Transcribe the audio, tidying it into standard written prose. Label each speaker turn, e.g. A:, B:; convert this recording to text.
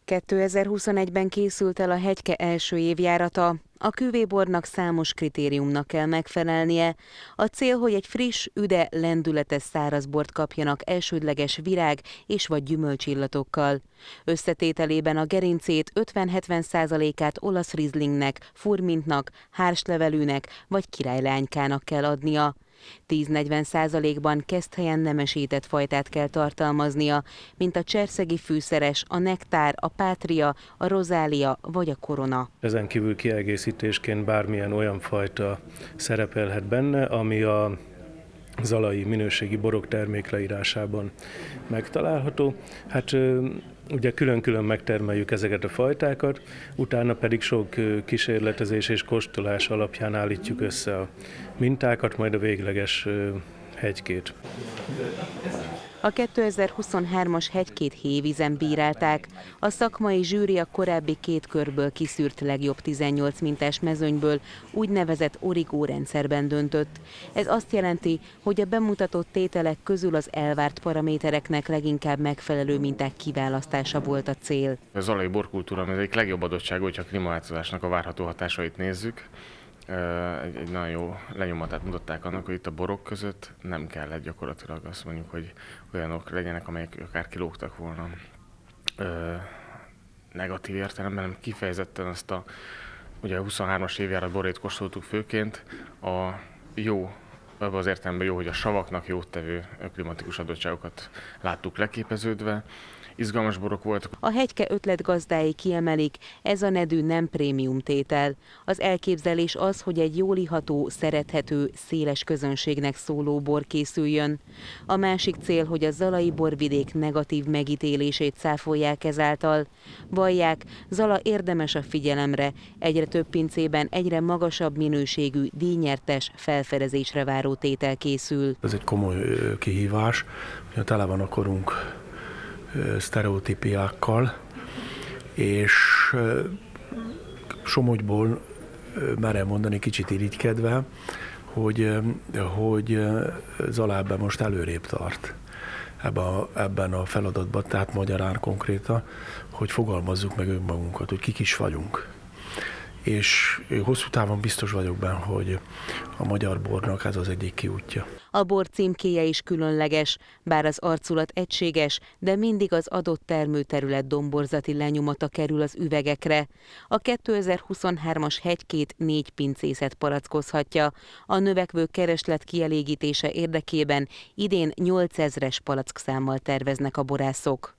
A: 2021-ben készült el a Hegyke első évjárata. A küvébornak számos kritériumnak kell megfelelnie. A cél, hogy egy friss, üde, lendületes szárazbort kapjanak elsődleges virág és vagy gyümölcsillatokkal. Összetételében a gerincét 50-70%-át olasz rizlingnek, furmintnak, hárslevelűnek vagy királylánykának kell adnia. 10-40%-ban keszthelyen nemesített fajtát kell tartalmaznia, mint a cserszegi fűszeres, a nektár, a pátria, a rozália vagy a korona.
B: Ezen kívül kiegészítésként bármilyen olyan fajta szerepelhet benne, ami a zalai minőségi borok termékleírásában megtalálható. Hát ugye külön-külön megtermeljük ezeket a fajtákat, utána pedig sok kísérletezés és kóstolás alapján állítjuk össze a mintákat, majd a végleges hegykét.
A: A 2023-as hegykét hévízen bírálták. A szakmai zsűri a korábbi 2 körből kiszűrt legjobb 18 mintás mezőnyből úgynevezett origó rendszerben döntött. Ez azt jelenti, hogy a bemutatott tételek közül az elvárt paramétereknek leginkább megfelelő minták kiválasztása volt a cél.
C: A zalai borkultúra az egyik legjobb adottság, hogyha a klímaváltozásnak a várható hatásait nézzük. Egy nagyon jó lenyomatát mutatták annak, hogy itt a borok között nem kellett gyakorlatilag azt mondjuk, hogy olyanok legyenek, amelyek akár kilógtak volna negatív értelemben, hanem kifejezetten ezt ugye a 23-as évjárat borét kóstoltuk főként, a jó, abban az értelemben jó, hogy a savaknak jót tevő klimatikus adottságokat láttuk leképeződve. Izgalmas borok voltak.
A: A Hegyke ötletgazdái kiemelik, ez a nedű nem prémium tétel. Az elképzelés az, hogy egy jól iható, szerethető, széles közönségnek szóló bor készüljön. A másik cél, hogy a zalai borvidék negatív megítélését cáfolják ezáltal. Vallják, Zala érdemes a figyelemre, egyre több pincében egyre magasabb minőségű, díjnyertes, felfedezésre váró tétel készül.
D: Ez egy komoly kihívás, hogy tele van a korunk sztereotípiákkal, és Somogyból merem mondani kicsit irigykedve, hogy Zala ebben most előrébb tart ebben a feladatban, tehát magyarán konkrétan, hogy fogalmazzuk meg önmagunkat, hogy kik is vagyunk. És hosszú távon biztos vagyok benne, hogy a magyar bornak ez az egyik kiútja.
A: A bor címkéje is különleges, bár az arculat egységes, de mindig az adott termőterület domborzati lenyomata kerül az üvegekre. A 2023-as hegykét 4 pincészet palackozhatja. A növekvő kereslet kielégítése érdekében idén 8000-es palackszámmal terveznek a borászok.